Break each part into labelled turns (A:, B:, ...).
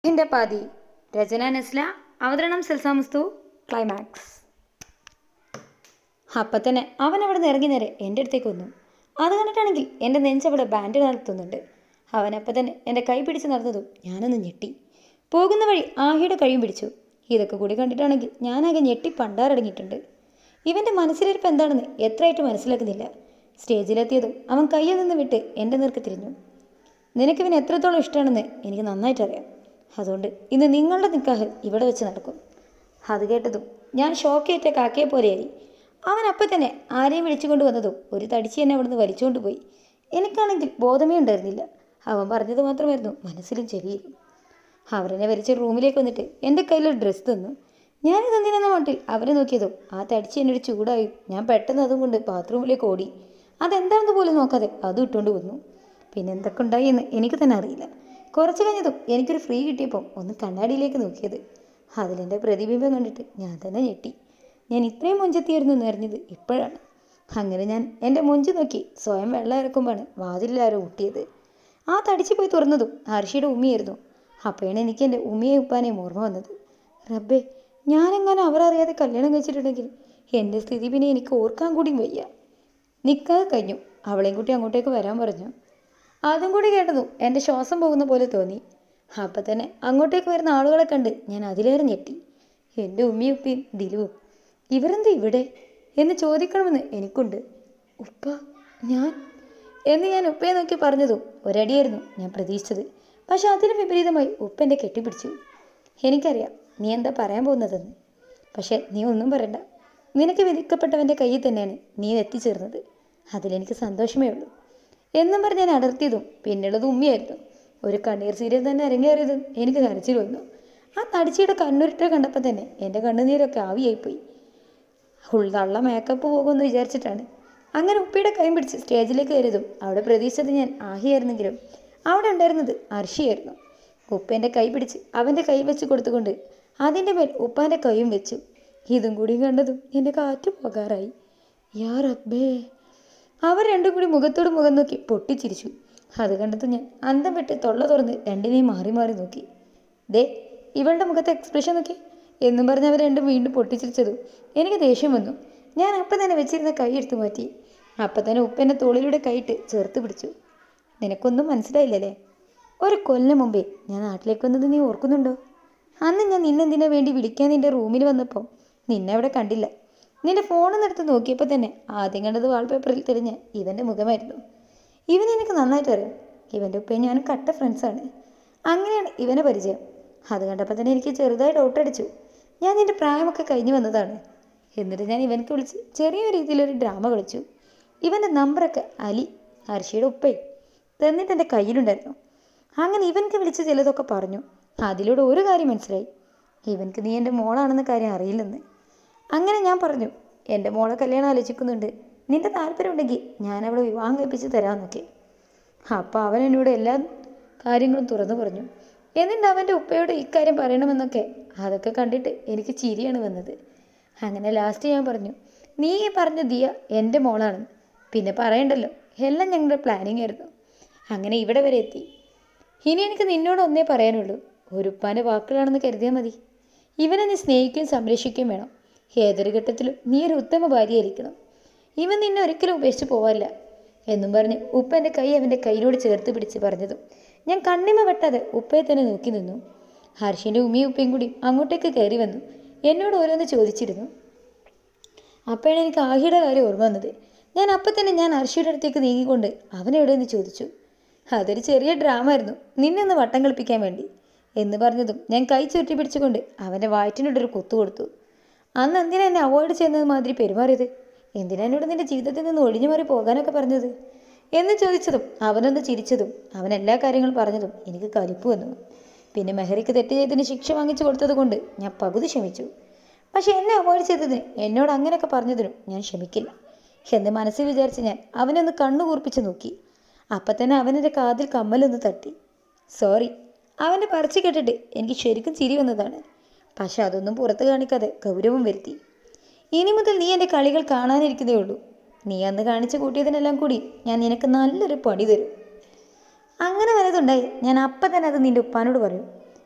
A: ഹിന്റെ പാതി രചന നസ്ല, അവതരണം സെൽസാമുസ്തു, ക്ലൈമാക്സ്. അപ്പം തന്നെ അവൻ അവിടെ നിന്ന് ഇറങ്ങി നേരെ എൻ്റെ അടുത്തേക്ക് വന്നു. അത് കണ്ടിട്ടാണെങ്കിൽ എൻ്റെ നെഞ്ചവിടെ ബാൻഡ് നടത്തുന്നുണ്ട്. അവനപ്പം തന്നെ എൻ്റെ കൈ പിടിച്ച് നടന്നതും ഞാനൊന്ന് ഞെട്ടി. പോകുന്ന വഴി ആഹിയുടെ കഴിയും പിടിച്ചു. ഇതൊക്കെ കൂടി കണ്ടിട്ടാണെങ്കിൽ ഞാനാകെ ഞെട്ടി പണ്ടാറടങ്ങിയിട്ടുണ്ട്. ഇവൻ്റെ മനസ്സിലിരിപ്പ് എന്താണെന്ന് എത്രയായിട്ട് മനസ്സിലാക്കുന്നില്ല. സ്റ്റേജിലെത്തിയതും അവൻ കയ്യിൽ നിന്ന് വിട്ട് എൻ്റെ നേർക്ക് തിരിഞ്ഞു. നിനക്കിവൻ എത്രത്തോളം ഇഷ്ടമാണെന്ന് എനിക്ക് നന്നായിട്ടറിയാം. അതുകൊണ്ട് ഇന്ന് നിങ്ങളുടെ നിക്കാഹ് ഇവിടെ വെച്ച് നടക്കും. അത് കേട്ടതും ഞാൻ ഷോക്കേറ്റ കാക്കയെ പോലെയായി. അവൻ അപ്പം തന്നെ ആരെയും വിളിച്ചുകൊണ്ട് വന്നതും ഒരു തടിച്ച് എന്നെ അവിടുന്ന് വലിച്ചുകൊണ്ട് പോയി. എനിക്കാണെങ്കിൽ ബോധമേ ഉണ്ടായിരുന്നില്ല. അവൻ പറഞ്ഞത് മാത്രമായിരുന്നു മനസ്സിലും ചെവിയിലും. അവരെന്നെ വലിച്ച റൂമിലേക്ക് വന്നിട്ട് എൻ്റെ കയ്യിലൊരു ഡ്രസ്സ് തന്നു. ഞാനിതെന്തിനെന്ന മട്ടിൽ അവരെ നോക്കിയതും ആ തടിച്ച് എന്നൊരു ചൂടായി. ഞാൻ പെട്ടെന്ന് അതും കൊണ്ട് ബാത്റൂമിലേക്ക് ഓടി. അതെന്താണെന്ന് പോലും നോക്കാതെ അതും ഇട്ടുകൊണ്ട് വന്നു. പിന്നെ എന്തൊക്കെ ഉണ്ടായി എന്ന് എനിക്ക് തന്നെ അറിയില്ല. കുറച്ച് കഴിഞ്ഞതും എനിക്കൊരു ഫ്രീ കിട്ടിയപ്പോൾ ഒന്ന് കണ്ണാടിയിലേക്ക് നോക്കിയത്. അതിലെൻ്റെ പ്രതിബിംബം കണ്ടിട്ട് ഞാൻ തന്നെ ഞെട്ടി. ഞാൻ ഇത്രയും മൊഞ്ചെത്തിയായിരുന്നു എന്ന് അറിഞ്ഞത് ഇപ്പോഴാണ്. അങ്ങനെ ഞാൻ എൻ്റെ മൊഞ്ച് നോക്കി സ്വയം വെള്ളം ഇറക്കുമ്പോഴാണ് വാതിലിലാരോ ഊട്ടിയത്. ആ തടിച്ച് പോയി തുറന്നതും ഹർഷിയുടെ ഉമ്മിയായിരുന്നു. അപ്പോഴാണ് എനിക്ക് എൻ്റെ ഉമ്മിയെ ഉപ്പാനെയും ഓർമ്മ വന്നത്. റബ്ബേ, ഞാനെങ്ങനെ അവരറിയാതെ കല്യാണം കഴിച്ചിട്ടുണ്ടെങ്കിൽ എൻ്റെ സ്ഥിതി പിന്നെ എനിക്ക് ഓർക്കാൻ കൂടിയും വയ്യ. നിക്കാഹ് കഴിഞ്ഞു. അവളെയും കൂട്ടി അങ്ങോട്ടേക്ക് വരാൻ പറഞ്ഞു. അതും കൂടി കേട്ടതും എൻ്റെ ശ്വാസം പോകുന്ന പോലെ തോന്നി. അപ്പം തന്നെ അങ്ങോട്ടേക്ക് വരുന്ന ആളുകളെ കണ്ട് ഞാൻ അതിലേറെ ഞെട്ടി. എൻ്റെ ഉമ്മിയും ഉപ്പയും ദിലുവും. ഇവരെന്താ ഇവിടെ എന്ന് ചോദിക്കണമെന്ന് എനിക്കുണ്ട്. ഉപ്പ, ഞാൻ ഉപ്പയെ നോക്കി പറഞ്ഞതും ഒരടിയായിരുന്നു ഞാൻ പ്രതീക്ഷിച്ചത്. പക്ഷെ അതിന് വിപരീതമായി ഉപ്പ എൻ്റെ കെട്ടിപ്പിടിച്ചു. എനിക്കറിയാം നീ എന്താ പറയാൻ പോകുന്നതെന്ന്. പക്ഷെ നീ ഒന്നും പറയണ്ട. നിനക്ക് വിധിക്കപ്പെട്ടവൻ്റെ കയ്യിൽ തന്നെയാണ് നീ എത്തിച്ചേർന്നത്. അതിലെനിക്ക് സന്തോഷമേ ഉള്ളൂ എന്നും പറഞ്ഞ് ഞാൻ അടർത്തിയതും പിന്നുള്ളത് ഉമ്മിയായിരുന്നു. ഒരു കണ്ണീർ സീരിയൽ തന്നെ അരങ്ങേറിയതും എനിക്ക് കരച്ചിൽ വന്നു. ആ തടിച്ചിയുടെ കണ്ണുരുട്ട കണ്ടപ്പോൾ തന്നെ എൻ്റെ കണ്ണുനീരൊക്കെ ആവിയായിപ്പോയി. തള്ള മേക്കപ്പ് പോകുമെന്ന് വിചാരിച്ചിട്ടാണ്. അങ്ങനെ ഉപ്പയുടെ കൈ പിടിച്ച് സ്റ്റേജിലേക്ക് കയറിയതും അവിടെ പ്രതീക്ഷിച്ചത് ഞാൻ ആഹിയായിരുന്നെങ്കിലും അവിടെ ഉണ്ടായിരുന്നത് അർഷിയായിരുന്നു. ഉപ്പ എൻ്റെ കൈ പിടിച്ച് അവൻ്റെ കൈ വെച്ച് കൊടുത്തുകൊണ്ട് അതിൻ്റെ മേൽ ഉപ്പാൻ്റെ കൈയും വെച്ചു. ഇതും കൂടി കണ്ടതും എൻ്റെ കാറ്റ് പോകാറായി. യാ റബ്ബേ. അവർ രണ്ടും കൂടി മുഖത്തോട് മുഖം നോക്കി പൊട്ടിച്ചിരിച്ചു. അത് കണ്ടത് ഞാൻ അന്തം വിട്ട് തൊള്ള തുറന്ന് രണ്ടിനെയും മാറി മാറി നോക്കി. ദേ, ഇവളുടെ മുഖത്തെ എക്സ്പ്രഷൻ നോക്കി എന്നും പറഞ്ഞ് അവർ രണ്ടും വീണ്ടും പൊട്ടിച്ചിരിച്ചതും എനിക്ക് ദേഷ്യം വന്നു. ഞാൻ അപ്പം തന്നെ വെച്ചിരുന്ന കൈ എടുത്തു മാറ്റി. അപ്പം തന്നെ ഉപ്പൻ്റെ തോളിലൂടെ കൈയിട്ട് ചേർത്ത് പിടിച്ചു. നിനക്കൊന്നും മനസ്സിലായില്ലല്ലേ? ഒരു കൊല്ലം മുമ്പേ ഞാൻ നാട്ടിലേക്ക് വന്നത് നീ ഓർക്കുന്നുണ്ടോ? അന്ന് ഞാൻ നിന്നെന്തിനാ വേണ്ടി വിളിക്കാൻ നിൻ്റെ റൂമിൽ വന്നപ്പോൾ നിന്നെ അവിടെ കണ്ടില്ല. നിൻ്റെ ഫോണിന്നെടുത്ത് നോക്കിയപ്പോൾ തന്നെ ആദ്യം കണ്ടത് വാൾപേപ്പറിൽ തെളിഞ്ഞ ഇവൻ്റെ മുഖമായിരുന്നു. ഇവനെനിക്ക് നന്നായിട്ട് അറിയാം. ഇവൻ്റെ ഉപ്പയും ഞാനും കട്ട ഫ്രണ്ട്സാണ്. അങ്ങനെയാണ് ഇവനെ പരിചയം. അത് കണ്ടപ്പോൾ തന്നെ എനിക്ക് ചെറുതായി ഡൗട്ടടിച്ചു. ഞാൻ നിൻ്റെ പ്രായമൊക്കെ കഴിഞ്ഞ് വന്നതാണ്. എന്നിട്ട് ഞാൻ ഇവനക്ക് വിളിച്ച് ചെറിയ രീതിയിലൊരു ഡ്രാമ കളിച്ചു. ഇവൻ്റെ നമ്പറൊക്കെ അലി, ഹർഷിയുടെ ഉപ്പയും തന്നിട്ട് എൻ്റെ കയ്യിലുണ്ടായിരുന്നു. അങ്ങനെ ഇവനക്ക് വിളിച്ച് ചിലതൊക്കെ പറഞ്ഞു. അതിലൂടെ ഒരു കാര്യം മനസ്സിലായി, ഇവനക്ക് നീ എൻ്റെ മോളാണെന്ന കാര്യം അറിയില്ലെന്ന്. അങ്ങനെ ഞാൻ പറഞ്ഞു, എൻ്റെ മോളെ കല്യാണം ആലോചിക്കുന്നുണ്ട്. നിൻ്റെ താല്പര്യമുണ്ടെങ്കിൽ ഞാൻ അവളെ വിവാഹം കഴിപ്പിച്ച് തരാമെന്നൊക്കെ. അപ്പോൾ അവൻ എന്നോട് എല്ലാ കാര്യങ്ങളും തുറന്നു പറഞ്ഞു. എന്നിട്ട് അവൻ്റെ ഉപ്പയോട് ഇക്കാര്യം പറയണമെന്നൊക്കെ. അതൊക്കെ കണ്ടിട്ട് എനിക്ക് ചിരിയാണ് വന്നത്. അങ്ങനെ ലാസ്റ്റ് ഞാൻ പറഞ്ഞു, നീ പറഞ്ഞ ദിയ എൻ്റെ മോളാണെന്ന്. പിന്നെ പറയണ്ടല്ലോ, എല്ലാം ഞങ്ങളുടെ പ്ലാനിങ് ആയിരുന്നു. അങ്ങനെ ഇവിടെ വരെ എത്തി. ഇനി എനിക്ക് നിന്നോട് ഒന്നേ പറയാനുള്ളൂ, ഒരു ഉപ്പാൻ്റെ വാക്കുകളാണെന്ന് കരുതിയാൽ മതി. ഇവനെ നീ സ്നേഹിക്കുകയും സംരക്ഷിക്കുകയും വേണം. ഏതൊരു ഘട്ടത്തിലും നീ ഒരു ഉത്തമ ഭാര്യയായിരിക്കണം. ഇവൻ നിന്നെ ഒരിക്കലും ഉപേക്ഷിച്ച് പോവാല്ല എന്നും പറഞ്ഞ് ഉപ്പ എൻ്റെ കൈ അവൻ്റെ കയ്യിലോട് ചേർത്ത് പിടിച്ച് പറഞ്ഞതും ഞാൻ കണ്ണിമ വെട്ടാതെ ഉപ്പയെ തന്നെ നോക്കി നിന്നു. ഹർഷിൻ്റെ ഉമ്മയും ഉപ്പയും കൂടി അങ്ങോട്ടേക്ക് കയറി വന്നു. എന്നോട് ഓരോന്ന് ചോദിച്ചിരുന്നു. അപ്പോഴാണ് എനിക്ക് ആഹിയുടെ കാര്യം ഓർമ്മ വന്നത്. ഞാൻ ഹർഷിയുടെ അടുത്തേക്ക് നീങ്ങിക്കൊണ്ട് അവനെവിടെയെന്ന് ചോദിച്ചു. അതൊരു ചെറിയ ഡ്രാമ ആയിരുന്നു, നിന്നെ ഒന്ന് വട്ടം കളിപ്പിക്കാൻ വേണ്ടി എന്ന് പറഞ്ഞതും ഞാൻ കൈ ചുരുട്ടി പിടിച്ചുകൊണ്ട് അവൻ്റെ വയറ്റിനോടൊരു കുത്തു കൊടുത്തു. അന്ന് എന്തിനാ എന്നെ അവോയ്ഡ് ചെയ്യുന്നത് മാതിരി പെരുമാറിയത്? എന്തിനാ എന്നോട് നിൻ്റെ ജീവിതത്തിൽ നിന്ന് ഒഴിഞ്ഞു മാറി പോകാനൊക്കെ പറഞ്ഞത് എന്ന് ചോദിച്ചതും അവനൊന്ന് ചിരിച്ചതും അവൻ എല്ലാ കാര്യങ്ങളും പറഞ്ഞതും എനിക്ക് കലിപ്പ് വന്നു. പിന്നെ മെഹറിക്ക് തെറ്റ് ചെയ്തതിന് ശിക്ഷ വാങ്ങിച്ചു കൊടുത്തത് കൊണ്ട് ഞാൻ പകുതി ക്ഷമിച്ചു. പക്ഷെ എന്നെ അവോയ്ഡ് ചെയ്തതിന്, എന്നോട് അങ്ങനെയൊക്കെ പറഞ്ഞതിനും ഞാൻ ക്ഷമിക്കില്ല എന്ന് മനസ്സിൽ വിചാരിച്ച് ഞാൻ അവനൊന്ന് കണ്ണു കൂർപ്പിച്ച് നോക്കി. അപ്പം തന്നെ അവനെൻ്റെ കാതിൽ കമ്മലൊന്ന് തട്ടി. സോറി. അവൻ്റെ പറിച്ചു കേട്ടിട്ട് എനിക്ക് ശരിക്കും ചിരി വന്നതാണ്. പക്ഷെ അതൊന്നും പുറത്ത് കാണിക്കാതെ ഗൗരവം വരുത്തി. ഇനി മുതൽ നീ എൻ്റെ കളികൾ കാണാനിരിക്കുന്നേ ഉള്ളൂ. നീ അന്ന് കാണിച്ചു കൂട്ടിയതിനെല്ലാം കൂടി ഞാൻ നിനക്ക് നല്ലൊരു പണി തരും. അങ്ങനെ വല്ലതുണ്ടായി ഞാൻ അപ്പം തന്നെ അത് നിൻ്റെ ഉപ്പാനോട് പറയും.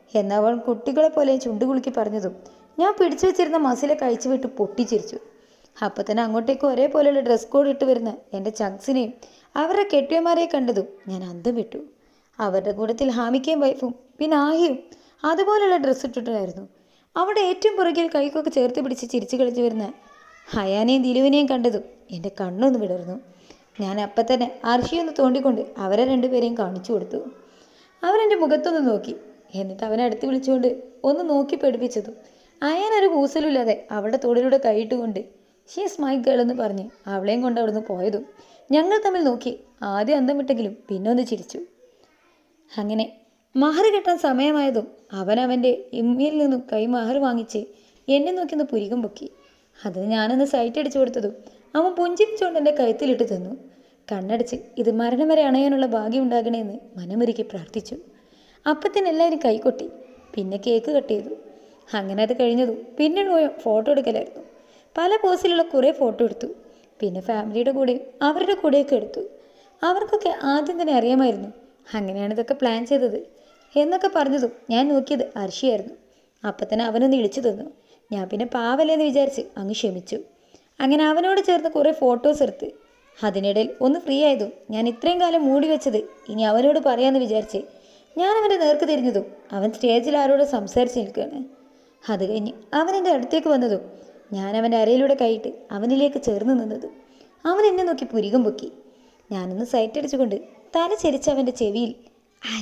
A: എന്നവൾ കുട്ടികളെ പോലെ ചുണ്ടുകുളുക്കി പറഞ്ഞതും ഞാൻ പിടിച്ചു വെച്ചിരുന്ന മസിലെ കഴിച്ചു വിട്ട് പൊട്ടിച്ചിരിച്ചു. അപ്പം തന്നെ അങ്ങോട്ടേക്ക് ഒരേപോലെയുള്ള ഡ്രസ് കോഡ് ഇട്ട് വരുന്ന എൻ്റെ ചങ്സിനെയും അവരുടെ കെട്ടിയന്മാരെയും കണ്ടതും ഞാൻ അന്തം വിട്ടു. അവരുടെ കൂട്ടത്തിൽ ഹാമിക്കയും വൈഫും പിന്നെ ആഹിയും അതുപോലെയുള്ള ഡ്രസ്സ് ഇട്ടിട്ടായിരുന്നു. അവിടെ ഏറ്റവും പുറകിൽ കൈക്കൊക്കെ ചേർത്ത് പിടിച്ച് ചിരിച്ചു കളിച്ചു വരുന്ന ഹയാനെയും ദിലുവിനെയും കണ്ടതും എൻ്റെ കണ്ണൊന്ന് വിടർന്നു. ഞാൻ അപ്പം തന്നെ അർഷിയൊന്ന് തോണ്ടിക്കൊണ്ട് അവരെ രണ്ടുപേരെയും കാണിച്ചു കൊടുത്തു. അവരെൻ്റെ മുഖത്തൊന്ന് നോക്കി. എന്നിട്ട് അവനെ അടുത്ത് വിളിച്ചുകൊണ്ട് ഒന്ന് നോക്കി പഠിപ്പിച്ചതും അയാനൊരു കൂസലുമില്ലാതെ അവളുടെ തോടിലൂടെ കൈയിട്ടുകൊണ്ട് ഷീസ് മൈ ഗേൾ എന്ന് പറഞ്ഞ് അവളെയും കൊണ്ട് അവിടുന്ന് പോയതും ഞങ്ങൾ തമ്മിൽ നോക്കി ആദ്യം അന്തം വിട്ടെങ്കിലും പിന്നെ ഒന്ന് ചിരിച്ചു. അങ്ങനെ മഹർ കെട്ടാൻ സമയമായതും അവൻ്റെ ഇമ്മയിൽ നിന്നും കൈ മഹർ വാങ്ങിച്ച് എന്നെ നോക്കിയൊന്ന് പുരികം പൊക്കി. അതിന് ഞാനൊന്ന് സൈറ്റ് അടിച്ചു കൊടുത്തതും അവൻ പുഞ്ചിരിച്ചുകൊണ്ട് എൻ്റെ കഴുത്തിലിട്ട് തന്നു. കണ്ണടച്ച് ഇത് മരണം വരെ അണയാനുള്ള ഭാഗ്യം ഉണ്ടാകണേന്ന് മനമൊരുക്കി പ്രാർത്ഥിച്ചു. അപ്പത്തിന് എല്ലാവരും കൈകൊട്ടി. പിന്നെ കേക്ക് കട്ട് ചെയ്തു. അങ്ങനെ അത് കഴിഞ്ഞതും പിന്നെ ഫോട്ടോ എടുക്കലായിരുന്നു. പല പോസിലുള്ള കുറേ ഫോട്ടോ എടുത്തു. പിന്നെ ഫാമിലിയുടെ കൂടെയും അവരുടെ കൂടെയൊക്കെ എടുത്തു. അവർക്കൊക്കെ ആദ്യം തന്നെ അറിയാമായിരുന്നു അങ്ങനെയാണ് ഇതൊക്കെ പ്ലാൻ ചെയ്തത് എന്നൊക്കെ പറഞ്ഞതും ഞാൻ നോക്കിയത് അർഷിയായിരുന്നു. അപ്പം തന്നെ അവനൊന്ന് ഇളിച്ചു തന്നു. ഞാൻ പിന്നെ പാവല്ലേന്ന് വിചാരിച്ച് അങ്ങ് ക്ഷമിച്ചു. അങ്ങനെ അവനോട് ചേർന്ന് കുറേ ഫോട്ടോസ് എടുത്ത്. അതിനിടയിൽ ഒന്ന് ഫ്രീ ആയതും ഞാൻ ഇത്രയും കാലം മൂടി വെച്ചത് ഇനി അവനോട് പറയാമെന്ന് വിചാരിച്ച് ഞാൻ അവൻ്റെ നേർക്ക് തിരിഞ്ഞതും അവൻ സ്റ്റേജിൽ ആരോട് സംസാരിച്ച് നിൽക്കുകയാണ്. അത് കഴിഞ്ഞ് അവൻ എൻ്റെ അടുത്തേക്ക് വന്നതും ഞാൻ അവൻ്റെ അരയിലൂടെ കൈയിട്ട് അവനിലേക്ക് ചേർന്ന് നിന്നതും അവൻ എന്നെ നോക്കി പുരികം പൊക്കി. ഞാനൊന്ന് സൈറ്റ് അടിച്ചുകൊണ്ട് തല ചരിച്ച് അവൻ്റെ ചെവിയിൽ ഐ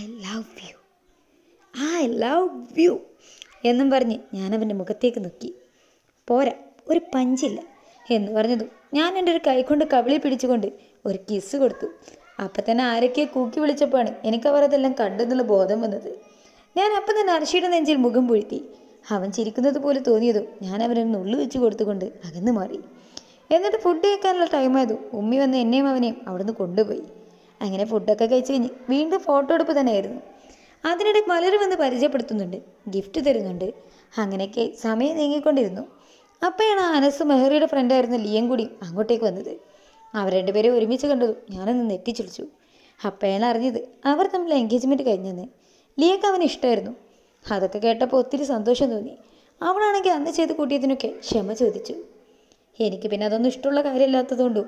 A: ലവ് യു എന്നും പറഞ്ഞ് ഞാൻ അവൻ്റെ മുഖത്തേക്ക് നോക്കി. പോരാ, ഒരു പഞ്ചില്ല എന്ന് പറഞ്ഞതും ഞാൻ എൻ്റെ ഒരു കൈ കൊണ്ട് കവിളിൽ പിടിച്ചുകൊണ്ട് ഒരു കിസ് കൊടുത്തു. അപ്പം തന്നെ ആരൊക്കെ കൂക്കി വിളിച്ചപ്പോഴാണ് എനിക്ക് അവർ അതെല്ലാം കണ്ടെന്നുള്ള ബോധം വന്നത്. ഞാൻ അപ്പം തന്നെ അർഷിയുടെ നെഞ്ചിൽ മുഖം പൊഴുത്തി. അവൻ ചിരിക്കുന്നത് പോലെ തോന്നിയതും ഞാൻ അവനൊരു നുള്ളു വെച്ച് കൊടുത്തുകൊണ്ട് അകന്നു മാറി. എന്നിട്ട് ഫുഡ് കഴിക്കാനുള്ള ടൈമായതും ഉമ്മി വന്ന് എന്നെയും അവനെയും അവിടുന്ന് കൊണ്ടുപോയി. അങ്ങനെ ഫുഡൊക്കെ കഴിച്ച് കഴിഞ്ഞ് വീണ്ടും ഫോട്ടോ എടുപ്പ് തന്നെയായിരുന്നു. അതിനിടെ പലരും വന്ന് പരിചയപ്പെടുത്തുന്നുണ്ട്, ഗിഫ്റ്റ് തരുന്നുണ്ട്. അങ്ങനെയൊക്കെ സമയം നീങ്ങിക്കൊണ്ടിരുന്നു. അപ്പോഴാണ് അനസ് മെഹറിയുടെ ഫ്രണ്ടായിരുന്ന ലിയൻ കൂടി അങ്ങോട്ടേക്ക് വന്നത്. അവർ രണ്ടുപേരെ ഒരുമിച്ച് കണ്ടതും ഞാനൊന്ന് നെറ്റിച്ചിളിച്ചു. അപ്പോഴാണ് അറിഞ്ഞത് അവർ തമ്മിൽ എൻഗേജ്മെൻറ്റ് കഴിഞ്ഞെന്ന്. ലിയക്ക് അവന് ഇഷ്ടമായിരുന്നു. അതൊക്കെ കേട്ടപ്പോൾ ഒത്തിരി സന്തോഷം തോന്നി. അവളാണെങ്കിൽ അന്ന് ചെയ്ത് കൂട്ടിയതിനൊക്കെ ക്ഷമ ചോദിച്ചു. എനിക്ക് പിന്നെ അതൊന്നും ഇഷ്ടമുള്ള കാര്യമില്ലാത്തതുകൊണ്ടും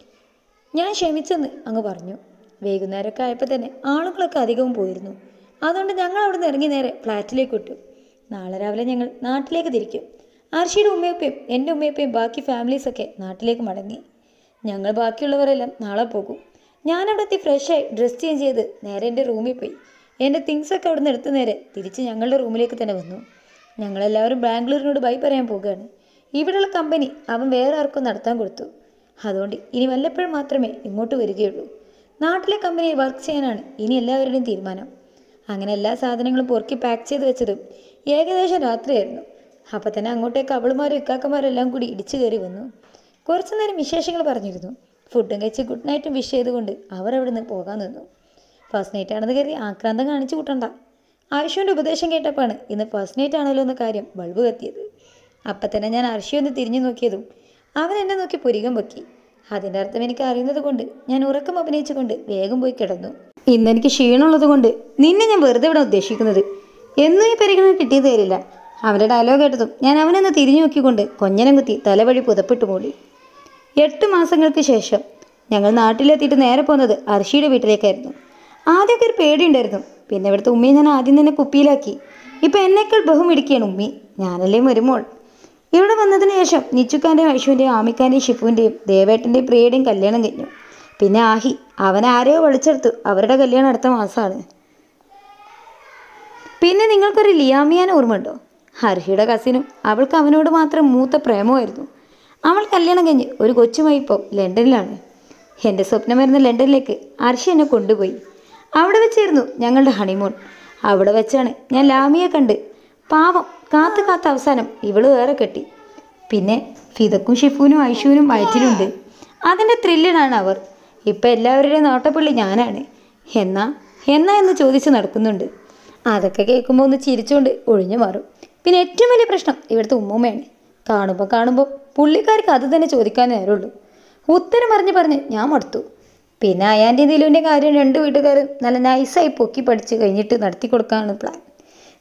A: ഞാൻ ക്ഷമിച്ചെന്ന് അങ്ങ് പറഞ്ഞു. വൈകുന്നേരമൊക്കെ ആയപ്പോൾ തന്നെ ആളുകളൊക്കെ അധികവും പോയിരുന്നു. അതുകൊണ്ട് ഞങ്ങൾ അവിടെ നിന്ന് ഇറങ്ങി നേരെ ഫ്ലാറ്റിലേക്ക് വിട്ടു. നാളെ രാവിലെ ഞങ്ങൾ നാട്ടിലേക്ക് തിരിക്കും. അർഷിയുടെ ഉമ്മയപ്പയും എൻ്റെ ഉമ്മയപ്പയും ബാക്കി ഫാമിലീസൊക്കെ നാട്ടിലേക്ക് മടങ്ങി. ഞങ്ങൾ ബാക്കിയുള്ളവരെല്ലാം നാളെ പോകും. ഞാനവിടെ എത്തി ഫ്രഷായി ഡ്രസ് ചേഞ്ച് ചെയ്ത് നേരെ എൻ്റെ റൂമിൽ പോയി. എൻ്റെ തിങ്സൊക്കെ അവിടെ നിന്ന് എടുത്ത് നേരെ തിരിച്ച് ഞങ്ങളുടെ റൂമിലേക്ക് തന്നെ വന്നു. ഞങ്ങളെല്ലാവരും ബാംഗ്ലൂരിനോട് ബൈ പറയാൻ പോകുകയാണ്. ഇവിടെയുള്ള കമ്പനി അവൻ വേറെ ആർക്കും നടത്താൻ കൊടുത്തു. അതുകൊണ്ട് ഇനി വല്ലപ്പോഴും മാത്രമേ ഇങ്ങോട്ട് വരികയുള്ളൂ. നാട്ടിലെ കമ്പനിയിൽ വർക്ക് ചെയ്യാനാണ് ഇനി എല്ലാവരുടെയും തീരുമാനം. അങ്ങനെ എല്ലാ സാധനങ്ങളും പൊറുക്കി പാക്ക് ചെയ്ത് വെച്ചതും ഏകദേശം രാത്രിയായിരുന്നു. അപ്പം തന്നെ അങ്ങോട്ടേക്ക് അവളുമാരും ഇക്കാക്കന്മാരും എല്ലാം കൂടി ഇടിച്ചു കയറി വന്നു. കുറച്ചു നേരം വിശേഷങ്ങൾ പറഞ്ഞിരുന്നു. ഫുഡും കഴിച്ച് ഗുഡ് നൈറ്റും വിഷ് ചെയ്തുകൊണ്ട് അവർ അവിടെ നിന്ന് പോകാൻ നിന്നു. ഫസ്റ്റ് നൈറ്റ് ആണെന്ന് കരുതി ആക്രാന്തം കാണിച്ചു കൂട്ടണ്ട. ആയുഷുവിൻ്റെ ഉപദേശം കേട്ടപ്പോഴാണ് ഇന്ന് ഫസ്റ്റ് നൈറ്റ് ആണല്ലോ എന്ന കാര്യം ബൾബ് കത്തിയത്. അപ്പം തന്നെ ഞാൻ അർഷിയൊന്ന് തിരിഞ്ഞു നോക്കിയതും അവൻ എന്നെ നോക്കി പുരികം പൊക്കി. അതിൻ്റെ അർത്ഥം എനിക്ക് അറിയുന്നത് കൊണ്ട് ഞാൻ ഉറക്കം അഭിനയിച്ചുകൊണ്ട് വേഗം പോയി കിടന്നു. ഇന്നെനിക്ക് ക്ഷീണമുള്ളത് കൊണ്ട് നിന്നെ ഞാൻ വെറുതെ വിടാൻ ഉദ്ദേശിക്കുന്നത്. എന്നും ഈ പരിഗണന കിട്ടിയത് തരില്ല. അവൻ്റെ ഡയലോഗ് കേട്ടതും ഞാൻ അവനൊന്ന് തിരിഞ്ഞു നോക്കിക്കൊണ്ട് കൊഞ്ഞനം കുത്തി തലവഴി പുതപ്പിട്ട് മൂടി. 8 മാസങ്ങൾക്ക് ശേഷം ഞങ്ങൾ നാട്ടിലെത്തിയിട്ട് നേരെ പോകുന്നത് അർഷിയുടെ വീട്ടിലേക്കായിരുന്നു. ആദ്യമൊക്കെ ഒരു പേടിയുണ്ടായിരുന്നു. പിന്നെ ഇവിടുത്തെ ഉമ്മയെ ഞാൻ ആദ്യം തന്നെ കുപ്പിയിലാക്കി. ഇപ്പം എന്നേക്കാൾ ബഹുമിടിക്കുകയാണ് ഉമ്മി. ഞാനല്ലേ മരുമോൾ. ഇവിടെ വന്നതിന് ശേഷം നിച്ചുക്കാൻ്റെയും ഐഷുവിൻ്റെയും ആമിക്കാൻ്റെയും ഷിഫുവിൻ്റെയും ദേവേട്ടൻ്റെയും പ്രിയയുടെയും കല്യാണം കഴിഞ്ഞു. പിന്നെ ആഹി അവനെ ആരെയോ വിളിച്ചെടുത്തു. അവരുടെ കല്യാണം അടുത്ത മാസമാണ്. പിന്നെ നിങ്ങൾക്കൊരു ലിയാമിയാൻ ഓർമ്മയുണ്ടോ? ഹർഷിയുടെ കസിനും. അവൾക്ക് അവനോട് മാത്രം മൂത്ത പ്രേമമായിരുന്നു. അവൾ കല്യാണം കഴിഞ്ഞ് ഒരു കൊച്ചുമായി ഇപ്പോൾ ലണ്ടനിലാണ്. എൻ്റെ സ്വപ്നമായിരുന്ന ലണ്ടനിലേക്ക് അർഷി എന്നെ കൊണ്ടുപോയി. അവിടെ വെച്ചായിരുന്നു ഞങ്ങളുടെ ഹണിമൂൺ. അവിടെ വെച്ചാണ് ഞാൻ ലാമിയെ കണ്ട്. പാവം കാത്ത് അവസാനം ഇവള് വേറെ കെട്ടി. പിന്നെ ഫിദക്കും ഷിഫുവിനും ഐഷുവിനും വയറ്റിലുണ്ട്. അതിൻ്റെ ത്രില്ലിലാണ് അവർ. ഇപ്പം എല്ലാവരുടെയും നോട്ടപ്പുള്ളി ഞാനാണ്. എന്നാ എന്ന് ചോദിച്ച് നടക്കുന്നുണ്ട്. അതൊക്കെ കേൾക്കുമ്പോൾ ഒന്ന് ചിരിച്ചുകൊണ്ട് ഒഴിഞ്ഞു മാറും. പിന്നെ ഏറ്റവും വലിയ പ്രശ്നം ഇവിടുത്തെ ഉമ്മൂമ്മയാണ്. കാണുമ്പോൾ പുള്ളിക്കാർക്ക് അത് തന്നെ ചോദിക്കാൻ നേരമുള്ളൂ. ഉത്തരം പറഞ്ഞ് ഞാൻ മടുത്തു. പിന്നെ അയാൻ്റെ ദിലുവിൻ്റെ കാര്യം 2 വീട്ടുകാരും നല്ല നൈസായി പൊക്കി പഠിച്ച് കഴിഞ്ഞിട്ട് നടത്തി കൊടുക്കാനാണ് പ്ലാൻ.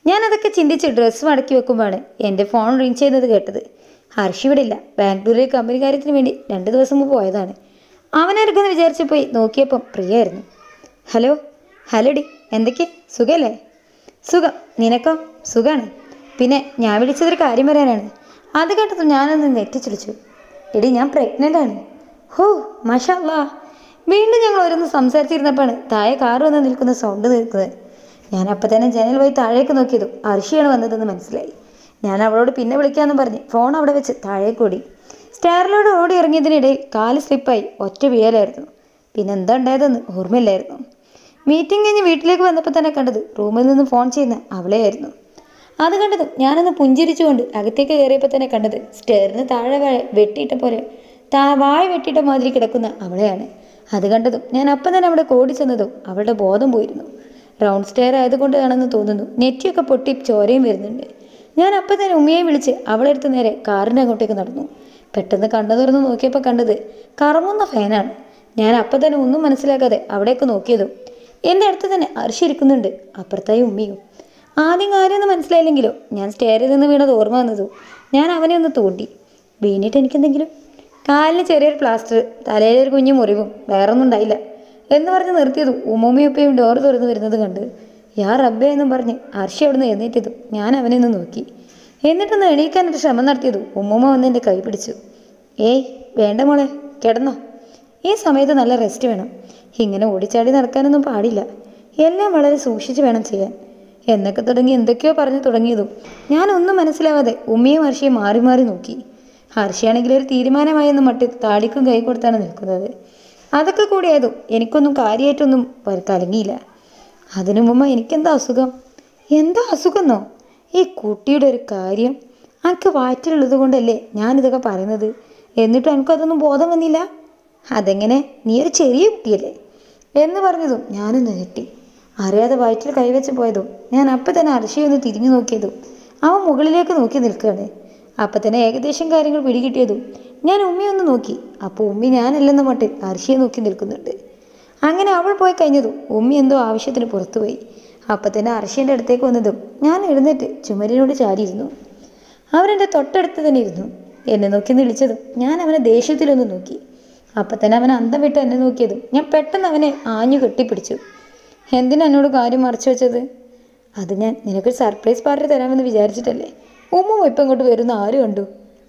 A: ഞാനതൊക്കെ ചിന്തിച്ച് ഡ്രസ്സ് മടക്കി വെക്കുമ്പോഴാണ് എൻ്റെ ഫോൺ റിങ് ചെയ്യുന്നത് കേട്ടത്. ഹർഷ് ഇവിടെ ഇല്ല, ബാംഗ്ലൂരിലെ കമ്പനി കാര്യത്തിന് വേണ്ടി 2 ദിവസം മുമ്പ് പോയതാണ്. അവനെടുക്കുമെന്ന് വിചാരിച്ച് പോയി നോക്കിയപ്പം പ്രിയായിരുന്നു. ഹലോ ഹലോടി, എന്തൊക്കെ സുഖമല്ലേ? സുഖം, നിനക്കോ? സുഖമാണ്. പിന്നെ ഞാൻ വിളിച്ചതൊരു കാര്യം പറയാനാണ്. അത് കേട്ടതും ഞാനൊന്ന് നെറ്റിച്ചിളിച്ചു. എടി, ഞാൻ പ്രഗ്നൻ്റ് ആണ്. ഹോ മാഷാ അല്ലാ. വീണ്ടും ഞങ്ങൾ ഓരോന്ന് സംസാരിച്ചിരുന്നപ്പോഴാണ് താഴെ കാറ് വന്ന് നിൽക്കുന്ന സൗണ്ട് നിൽക്കുന്നത്. ഞാൻ അപ്പം തന്നെ ജനൽ വഴി താഴേക്ക് നോക്കിയതും അർഷിയാണ് വന്നതെന്ന് മനസ്സിലായി. ഞാൻ അവളോട് പിന്നെ വിളിക്കാമെന്ന് പറഞ്ഞ് ഫോൺ അവിടെ വെച്ച് താഴേക്ക് ഓടി. സ്റ്റെയറിലൂടെ ഓടി ഇറങ്ങിയതിനിടയിൽ കാല് സ്ലിപ്പായി ഒറ്റ വീഴലായിരുന്നു. പിന്നെ എന്താ ഉണ്ടായതെന്ന് ഓർമ്മയില്ലായിരുന്നു. മീറ്റിംഗ് കഴിഞ്ഞ് വീട്ടിലേക്ക് വന്നപ്പോൾ തന്നെ കണ്ടത് റൂമിൽ നിന്ന് ഫോൺ ചെയ്യുന്ന അവളെയായിരുന്നു. അത് കണ്ടതും ഞാനൊന്ന് പുഞ്ചിരിച്ചുകൊണ്ട് അകത്തേക്ക് കയറിയപ്പോൾ തന്നെ കണ്ടത് സ്റ്റെയറിന് താഴെ വെട്ടിയിട്ട പോലെ വാഴ വെട്ടിയിട്ട മാതിരി കിടക്കുന്ന അവളെയാണ്. അത് കണ്ടതും ഞാൻ അപ്പം തന്നെ അവിടെ ഓടി ചെന്നതും അവളുടെ ബോധം പോയിരുന്നു. റൗണ്ട് സ്റ്റെയർ ആയതുകൊണ്ടാണെന്ന് തോന്നുന്നു, നെറ്റിയൊക്കെ പൊട്ടി ചോരയും വരുന്നുണ്ട്. ഞാൻ അപ്പം തന്നെ ഉമ്മയെ വിളിച്ച് അവളെടുത്ത് നേരെ കാറിൻ്റെ അങ്ങോട്ടേക്ക് നടന്നു. പെട്ടെന്ന് കണ്ണു തുറന്ന് നോക്കിയപ്പോൾ കണ്ടത് കറങ്ങുന്ന ഫാനാണ്. ഞാൻ അപ്പം തന്നെ ഒന്നും മനസ്സിലാക്കാതെ അവിടേക്ക് നോക്കിയതും എൻ്റെ അടുത്ത് തന്നെ അർഷി ഇരിക്കുന്നുണ്ട്, അപ്പുറത്തായി ഉമ്മയും. ആദ്യം കാര്യമൊന്നും മനസ്സിലായില്ലെങ്കിലോ ഞാൻ സ്റ്റെയറിൽ നിന്ന് വീണത് ഓർമ്മ വന്നതും ഞാൻ അവനെ ഒന്ന് തോണ്ടി. വീണിട്ട് എനിക്കെന്തെങ്കിലും? കാലിന് ചെറിയൊരു പ്ലാസ്റ്റർ, തലയിലൊരു കുഞ്ഞു മുറിവും, വേറൊന്നും ഉണ്ടായില്ല എന്ന് പറഞ്ഞ് നിർത്തിയതും ഉമ്മൂമ്മയൊപ്പയും ഡോർ തുറന്ന് വരുന്നത് കണ്ട് യാ റബ്ബേ എന്നും പറഞ്ഞ് അർഷി അവിടെ നിന്ന് എഴുന്നേറ്റതും ഞാൻ അവനെ ഒന്ന് നോക്കി. എന്നിട്ടൊന്ന് എണീക്കാനൊരു ശ്രമം നടത്തിയതും ഉമ്മൂമ്മ വന്ന് എൻ്റെ കൈ പിടിച്ചു. ഏയ് വേണ്ട മോളെ, കിടന്നോ. ഈ സമയത്ത് നല്ല റെസ്റ്റ് വേണം. ഇങ്ങനെ ഓടിച്ചാടി നടക്കാനൊന്നും പാടില്ല. എല്ലാം വളരെ സൂക്ഷിച്ച് വേണം ചെയ്യാൻ എന്നൊക്കെ തുടങ്ങി എന്തൊക്കെയോ പറഞ്ഞു തുടങ്ങിയതും ഞാനൊന്നും മനസ്സിലാവാതെ ഉമ്മയും ഹർഷിയും മാറി മാറി നോക്കി. ഹർഷിയാണെങ്കിൽ ഒരു തീരുമാനമായെന്ന് മട്ടിൽ താടിക്കും കൈ കൊടുത്താണ് നിൽക്കുന്നത്. അതൊക്കെ കൂടിയായതും എനിക്കൊന്നും കാര്യമായിട്ടൊന്നും കലങ്ങിയില്ല. അതിനു മുമ്പ് എനിക്കെന്താ അസുഖം? എന്താ അസുഖമെന്നോ? ഈ കുട്ടിയുടെ ഒരു കാര്യം, എനിക്ക് വയറ്റിലുള്ളത് കൊണ്ടല്ലേ ഞാനിതൊക്കെ പറയുന്നത്. എന്നിട്ടും എനിക്കതൊന്നും ബോധം വന്നില്ല. അതെങ്ങനെ? നീ ഒരു ചെറിയ കുട്ടിയല്ലേ എന്ന് പറഞ്ഞതും ഞാനൊന്ന് ഞെട്ടി. അറിയാതെ വയറ്റിൽ കൈവച്ച് പോയതും ഞാൻ അപ്പം തന്നെ അർഷിയൊന്ന് തിരിഞ്ഞു നോക്കിയതും അവൻ മുകളിലേക്ക് നോക്കി നിൽക്കുകയാണ്. അപ്പം തന്നെ ഏകദേശം കാര്യങ്ങൾ പിടികിട്ടിയതും ഞാൻ ഉമ്മയൊന്ന് നോക്കി. അപ്പോൾ ഉമ്മി ഞാനല്ലെന്ന മട്ടിൽ അർഷിയെ നോക്കി നിൽക്കുന്നുണ്ട്. അങ്ങനെ അവൾ പോയി കഴിഞ്ഞതും ഉമ്മി എന്തോ ആവശ്യത്തിന് പുറത്തുപോയി. അപ്പം തന്നെ അർഷിൻ്റെ അടുത്തേക്ക് വന്നതും ഞാൻ എഴുന്നേറ്റ് ചുമരിനോട് ചാരിയിരുന്നു. അവനെൻ്റെ തൊട്ടടുത്ത് തന്നെ ഇരുന്നു. എന്നെ നോക്കി വിളിച്ചതും ഞാൻ അവനെ ദേഷ്യത്തിലൊന്ന് നോക്കി. അപ്പം തന്നെ അവൻ അന്തം വിട്ട് എന്നെ നോക്കിയതും ഞാൻ പെട്ടെന്ന് അവനെ ആഞ്ഞു കെട്ടിപ്പിടിച്ചു. എന്തിനാ എന്നോട് കാര്യം മറച്ചു വെച്ചത്? അത് ഞാൻ നിനക്കൊരു സർപ്രൈസ് പാർട്ടി തരാമെന്ന് വിചാരിച്ചിട്ടല്ലേ. ഉമ്മ ഇപ്പം ഇങ്ങോട്ട് വരുന്ന ആര് കണ്ടു?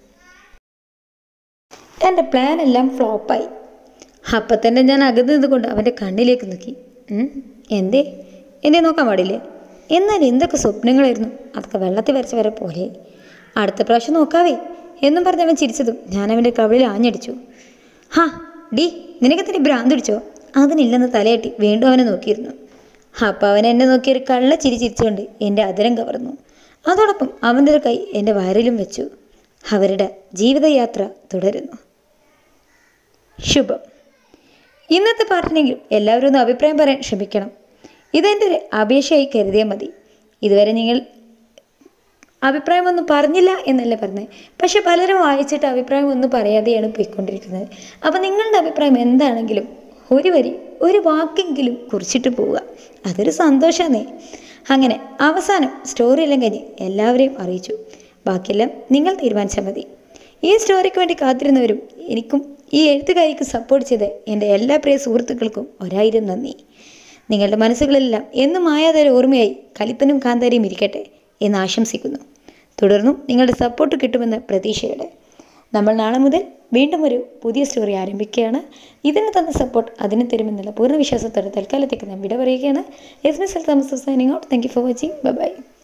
A: എൻ്റെ പ്ലാൻ എല്ലാം ഫ്ലോപ്പായി. അപ്പം തന്നെ ഞാൻ അകന്നു നിന്നുകൊണ്ട് അവൻ്റെ കണ്ണിലേക്ക് നോക്കി. എന്തേ? എന്നെ നോക്കാൻ പാടില്ലേ? എന്നാൽ എന്തൊക്കെ സ്വപ്നങ്ങളായിരുന്നു, അതൊക്കെ വെള്ളത്തിൽ വരച്ച വരെ പോലെ. അടുത്ത പ്രാവശ്യം നോക്കാവേ എന്നും പറഞ്ഞ് അവൻ ചിരിച്ചതും ഞാൻ അവൻ്റെ കവിളിൽ ആഞ്ഞടിച്ചു. ഹാ ഡി, നിനക്ക് തന്നെ ഭ്രാന്ത് പിടിച്ചോ? അതിനില്ലെന്ന് തലയാട്ടി വീണ്ടും അവനെ നോക്കിയിരുന്നു. അപ്പം അവൻ എന്നെ നോക്കിയൊരു കള്ള ചിരി ചിരിച്ചുകൊണ്ട് എൻ്റെ അതിരം കവർന്നു. അതോടൊപ്പം അവൻ്റെ ഒരു കൈ എൻ്റെ വയറിലും വെച്ചു. അവരുടെ ജീവിതയാത്ര തുടരുന്നു. ശുഭം. ഇന്നത്തെ പാർട്ടിനെങ്കിലും എല്ലാവരും ഒന്ന് അഭിപ്രായം പറയാൻ ശ്രമിക്കണം. ഇതെൻ്റെ ഒരു അപേക്ഷയായി കരുതിയാൽ മതി. ഇതുവരെ നിങ്ങൾ അഭിപ്രായമൊന്നും പറഞ്ഞില്ല എന്നല്ല പറഞ്ഞത്, പക്ഷെ പലരും വായിച്ചിട്ട് അഭിപ്രായം ഒന്നും പറയാതെയാണ് പോയിക്കൊണ്ടിരിക്കുന്നത്. അപ്പോൾ നിങ്ങളുടെ അഭിപ്രായം എന്താണെങ്കിലും ഒരു വരി ഒരു വാക്കെങ്കിലും കുറിച്ചിട്ട് പോവുക, അതൊരു സന്തോഷമാണേ. അങ്ങനെ അവസാനം സ്റ്റോറി എല്ലാം കഴിഞ്ഞ് എല്ലാവരെയും അറിയിച്ചു. ബാക്കിയെല്ലാം നിങ്ങൾ തീരുമാനിച്ചാൽ മതി. ഈ സ്റ്റോറിക്ക് വേണ്ടി കാത്തിരുന്നവരും എനിക്കും ഈ എഴുത്തുകാരിക്ക് സപ്പോർട്ട് ചെയ്ത് എൻ്റെ എല്ലാ പ്രിയ സുഹൃത്തുക്കൾക്കും 1000 നന്ദി. നിങ്ങളുടെ മനസ്സുകളെല്ലാം എന്നും മായാതൊരു ഓർമ്മയായി കലിപ്പനും കാന്താരിയും ഇരിക്കട്ടെ എന്ന് ആശംസിക്കുന്നു. തുടർന്നും നിങ്ങളുടെ സപ്പോർട്ട് കിട്ടുമെന്ന പ്രതീക്ഷയോടെ നമ്മൾ നാളെ മുതൽ വീണ്ടും ഒരു പുതിയ സ്റ്റോറി ആരംഭിക്കുകയാണ്. ഇതിന് തന്ന സപ്പോർട്ട് അതിന് തരുമെന്നുള്ള പൂർണ്ണ വിശ്വാസത്തോടെ തൽക്കാലത്തേക്ക് ഞാൻ വിട പറയുകയാണ്. Is me signing out. Thank you for watching. Bye by.